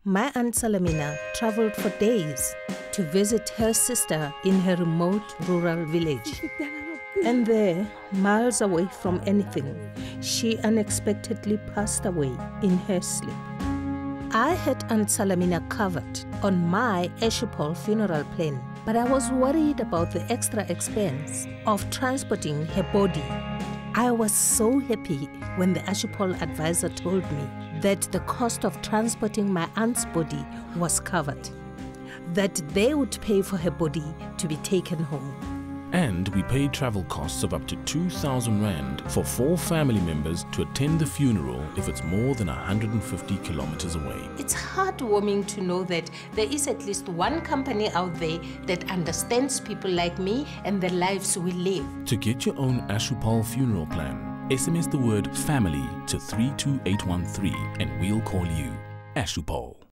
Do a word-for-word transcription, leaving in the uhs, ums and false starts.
My Aunt Salamina traveled for days to visit her sister in her remote rural village. And there, miles away from anything, she unexpectedly passed away in her sleep. I had Aunt Salamina covered on my Ashupol funeral plan, but I was worried about the extra expense of transporting her body. I was so happy when the Ashupol advisor told me that the cost of transporting my aunt's body was covered, that they would pay for her body to be taken home. And we paid travel costs of up to two thousand rand for four family members to attend the funeral if it's more than one hundred fifty kilometers away. It's heartwarming to know that there is at least one company out there that understands people like me and the lives we live. To get your own Ashupol funeral plan, S M S the word FAMILY to three two eight one three and we'll call you. Ashupol.